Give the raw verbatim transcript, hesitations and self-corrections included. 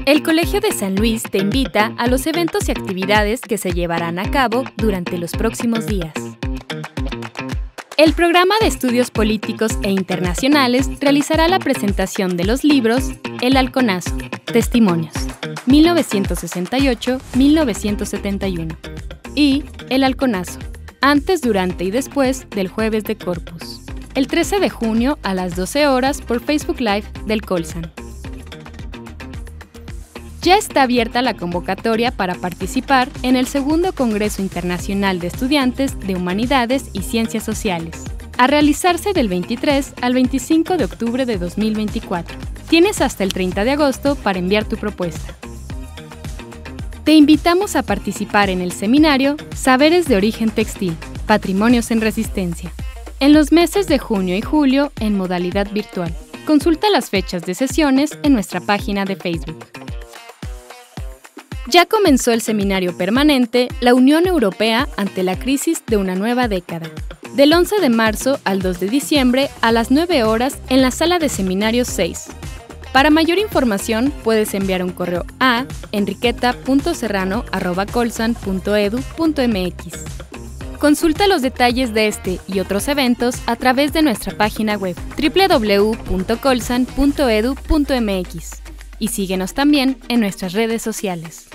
El Colegio de San Luis te invita a los eventos y actividades que se llevarán a cabo durante los próximos días. El Programa de Estudios Políticos e Internacionales realizará la presentación de los libros El Halconazo, Testimonios, mil novecientos sesenta y ocho a mil novecientos setenta y uno, y El Halconazo, Antes, Durante y Después del Jueves de Corpus, el trece de junio a las doce horas por Facebook Live del Colsan. Ya está abierta la convocatoria para participar en el segundo Congreso Internacional de Estudiantes de Humanidades y Ciencias Sociales, a realizarse del veintitrés al veinticinco de octubre de dos mil veinticuatro. Tienes hasta el treinta de agosto para enviar tu propuesta. Te invitamos a participar en el seminario Saberes de Origen Textil, Patrimonios en Resistencia, en los meses de junio y julio en modalidad virtual. Consulta las fechas de sesiones en nuestra página de Facebook. Ya comenzó el seminario permanente La Unión Europea ante la crisis de una nueva década, del once de marzo al dos de diciembre a las nueve horas en la sala de seminarios seis. Para mayor información puedes enviar un correo a enriqueta punto serrano arroba colsan punto edu punto mx. Consulta los detalles de este y otros eventos a través de nuestra página web doble u doble u doble u punto colsan punto edu punto mx y síguenos también en nuestras redes sociales.